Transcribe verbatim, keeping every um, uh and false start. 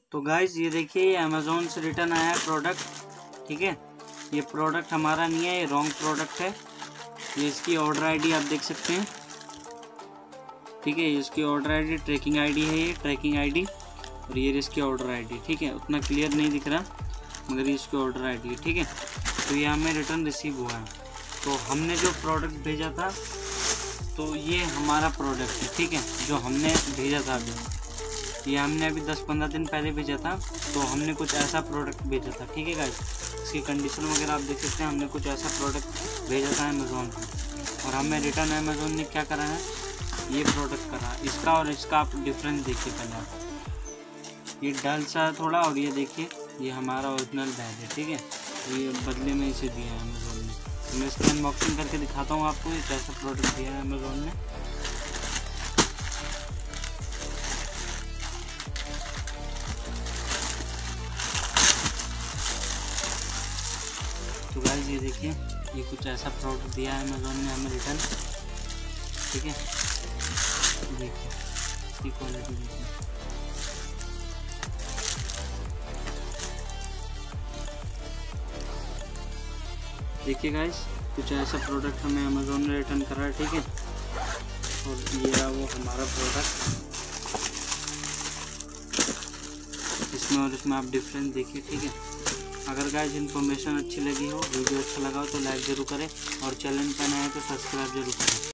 तो गाइज ये देखिए, ये अमेज़ोन से रिटर्न आया है प्रोडक्ट, ठीक है। ये प्रोडक्ट हमारा नहीं है, ये रॉन्ग प्रोडक्ट है। ये इसकी ऑर्डर आईडी आप देख सकते हैं, ठीक है। ये इसकी ऑर्डर आईडी, ट्रैकिंग आईडी है, ये ट्रैकिंग आईडी, और ये इसकी ऑर्डर आईडी, ठीक है। उतना क्लियर नहीं दिख रहा, मगर ये इसकी ऑर्डर आईडी है, ठीक है। तो ये हमें रिटर्न रिसीव हुआ है। तो हमने जो प्रोडक्ट भेजा था, तो ये हमारा प्रोडक्ट है, ठीक है, जो हमने भेजा था अभी। ये हमने अभी दस पंद्रह दिन पहले भेजा था, तो हमने कुछ ऐसा प्रोडक्ट भेजा था, ठीक है गाइस। इसकी कंडीशन वगैरह आप देख सकते हैं। हमने कुछ ऐसा प्रोडक्ट भेजा था अमेज़ोन पर, और हमें रिटर्न अमेज़ोन ने क्या करा है, ये प्रोडक्ट करा। इसका और इसका आप डिफरेंस देखिए पहले आप। ये डल सा है थोड़ा, और ये देखिए ये हमारा ओरिजिनल बैग है, ठीक है। ये बदले में इसे दिया है अमेज़ोन ने। तो मैं इसका अनबॉक्सिंग करके दिखाता हूँ आपको, ये कैसा प्रोडक्ट दिया है अमेज़ोन ने। तो गाइस ये देखिए, ये कुछ ऐसा प्रोडक्ट दिया है अमेज़ोन ने हमें रिटर्न, ठीक है। देखिए इसकी क्वालिटी देखिए, देखिए गाइस, कुछ ऐसा प्रोडक्ट हमें अमेज़ोन ने रिटर्न करा है, ठीक है। और ये रहा वो हमारा प्रोडक्ट, इसमें और इसमें आप डिफरेंस देखिए, ठीक है। अगर गाइस इन्फॉर्मेशन अच्छी लगी हो, वीडियो अच्छा लगा हो, तो लाइक ज़रूर करें, और चैनल पर नए हैं तो सब्सक्राइब जरूर करें।